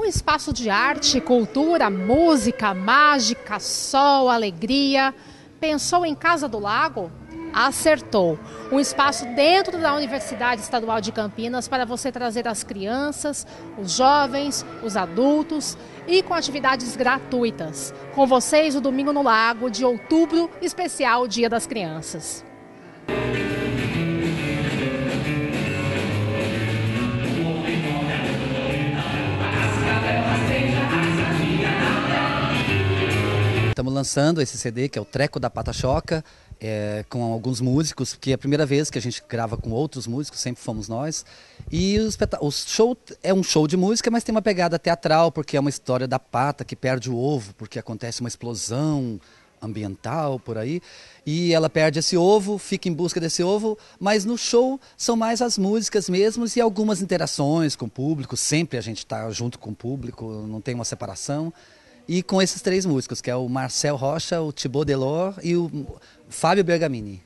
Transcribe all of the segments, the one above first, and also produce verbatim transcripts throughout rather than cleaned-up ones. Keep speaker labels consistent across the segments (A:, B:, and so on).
A: espaço de arte, cultura, música, mágica, sol, alegria. Pensou em Casa do Lago? Acertou. Um espaço dentro da Universidade Estadual de Campinas para você trazer as crianças, os jovens, os adultos e com atividades gratuitas. Com vocês, o Domingo no Lago de outubro, especial Dia das Crianças.
B: Estamos lançando esse C D, que é o Treco da Pataxoca, é, com alguns músicos, que é a primeira vez que a gente grava com outros músicos, sempre fomos nós. E o, o show é um show de música, mas tem uma pegada teatral, porque é uma história da pata que perde o ovo, porque acontece uma explosão ambiental por aí. E ela perde esse ovo, fica em busca desse ovo, mas no show são mais as músicas mesmos e algumas interações com o público. Sempre a gente está junto com o público, não tem uma separação. E com esses três músicos, que é o Marcel Rocha, o Thibaut Delors e o Fábio Bergamini.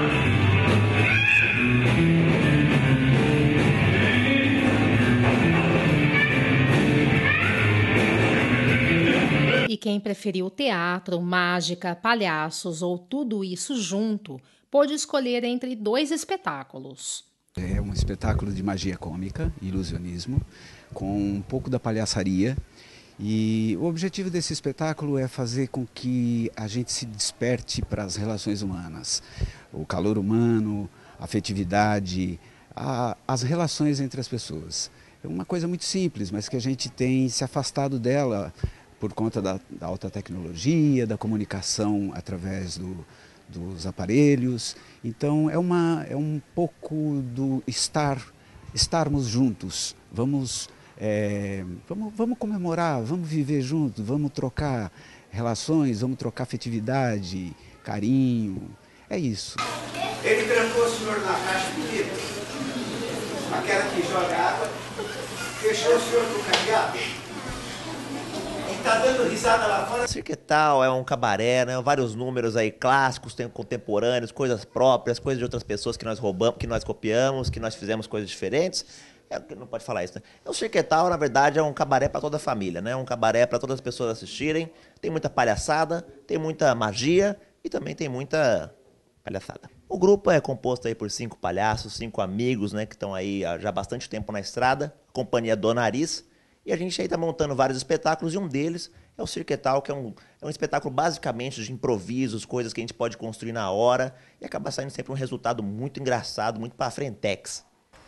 A: E quem preferiu teatro, mágica, palhaços ou tudo isso junto, pôde escolher entre dois espetáculos.
C: É um espetáculo de magia cômica, ilusionismo, com um pouco da palhaçaria. E o objetivo desse espetáculo é fazer com que a gente se desperte para as relações humanas. O calor humano, a afetividade, a, as relações entre as pessoas. É uma coisa muito simples, mas que a gente tem se afastado dela por conta da, da alta tecnologia, da comunicação através do, dos aparelhos. Então é, uma, é um pouco do estar, estarmos juntos. Vamos... É, vamos, vamos comemorar, vamos viver juntos, vamos trocar relações, vamos trocar afetividade, carinho, é isso.
D: Ele trancou o senhor na caixa bonita, aquela que joga água, fechou o senhor com o cadeado e está dando risada lá fora.
E: Cirquetal é um cabaré, né? Vários números aí clássicos, tem contemporâneos, coisas próprias, coisas de outras pessoas que nós roubamos, que nós copiamos, que nós fizemos coisas diferentes. É, não pode falar isso, né? O Cirquetal, na verdade, é um cabaré para toda a família, né? Um cabaré para todas as pessoas assistirem. Tem muita palhaçada, tem muita magia e também tem muita palhaçada. O grupo é composto aí por cinco palhaços, cinco amigos, né? Que estão aí há já bastante tempo na estrada, companhia do Nariz. E a gente aí está montando vários espetáculos e um deles é o Cirquetal, que é um, é um espetáculo basicamente de improvisos, coisas que a gente pode construir na hora e acaba saindo sempre um resultado muito engraçado, muito para frentex.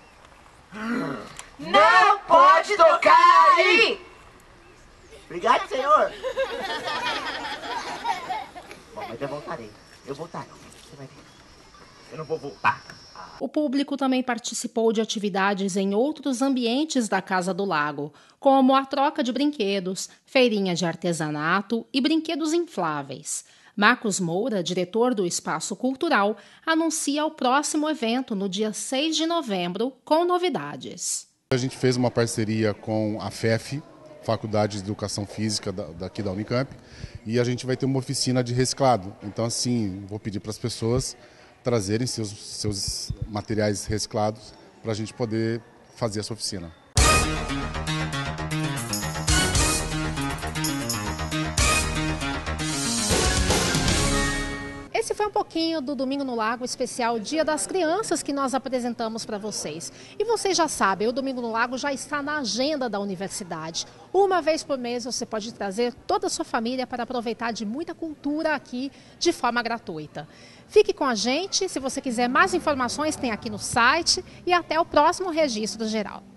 D: Não pode tocar aí! Obrigado, senhor. Bom, mas eu voltarei. Eu voltarei. Você vai ver. Eu não vou voltar.
A: O público também participou de atividades em outros ambientes da Casa do Lago, como a troca de brinquedos, feirinha de artesanato e brinquedos infláveis. Marcos Moura, diretor do Espaço Cultural, anuncia o próximo evento no dia seis de novembro, com novidades.
F: A gente fez uma parceria com a F E F, Faculdade de Educação Física daqui da Unicamp, e a gente vai ter uma oficina de reciclado. Então, assim, vou pedir para as pessoas trazerem seus, seus materiais reciclados para a gente poder fazer essa oficina.
A: Esse foi um pouquinho do Domingo no Lago especial Dia das Crianças que nós apresentamos para vocês. E vocês já sabem, o Domingo no Lago já está na agenda da universidade. Uma vez por mês você pode trazer toda a sua família para aproveitar de muita cultura aqui de forma gratuita. Fique com a gente, se você quiser mais informações tem aqui no site e até o próximo Registro Geral.